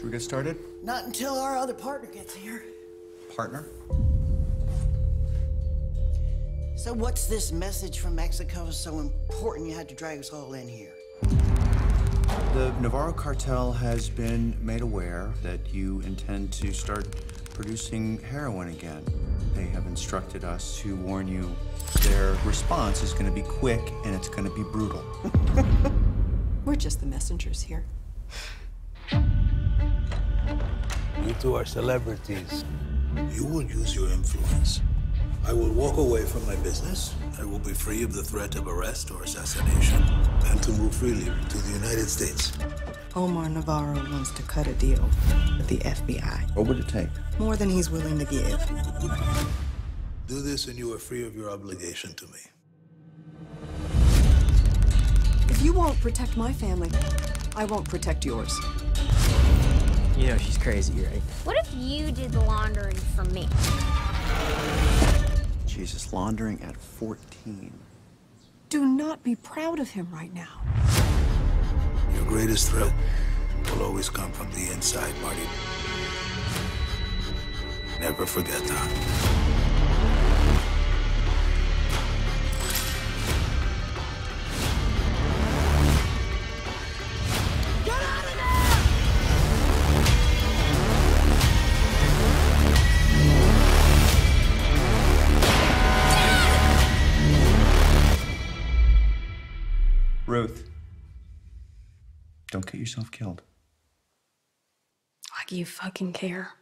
Should we get started? Not until our other partner gets here. Partner? So what's this message from Mexico so important you had to drag us all in here? The Navarro cartel has been made aware that you intend to start producing heroin again. They have instructed us to warn you their response is going to be quick and it's going to be brutal. We're just the messengers here. You two are celebrities. You will use your influence. I will walk away from my business. I will be free of the threat of arrest or assassination, and to move freely to the United States. Omar Navarro wants to cut a deal with the FBI. What would it take? More than he's willing to give. Do this and you are free of your obligation to me. If you won't protect my family, I won't protect yours. You know she's crazy, right? What if you did the laundering for me? Jesus, laundering at 14. Do not be proud of him right now. Your greatest threat will always come from the inside, Marty. Never forget that. Ruth, don't get yourself killed. Like you fucking care.